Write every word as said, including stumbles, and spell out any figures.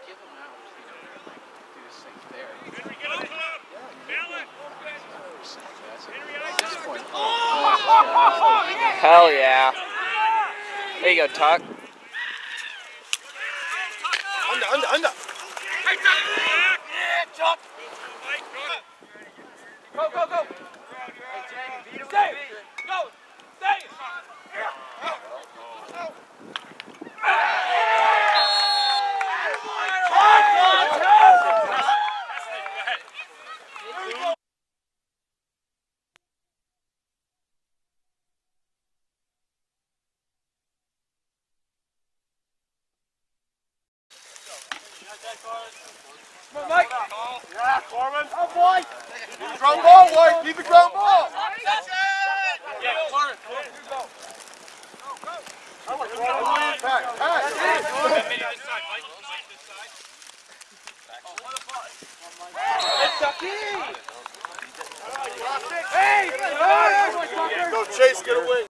give them out, you know, like, do this thing fair. Henry, get up, up! Balance! At this point, Hell yeah. There you go, Tuck. Under, under, under. Go, go, go! Stay! Go! Stay! Come on, Mike. Yeah, Corbin. Oh, boy. Keep the ground ball, White. Keep the ground ball. Yeah, Corbin. Go. Go, go. Pack, pack. Maybe this side, Mike. Mike, this side. Hey! Go, Chase, get away.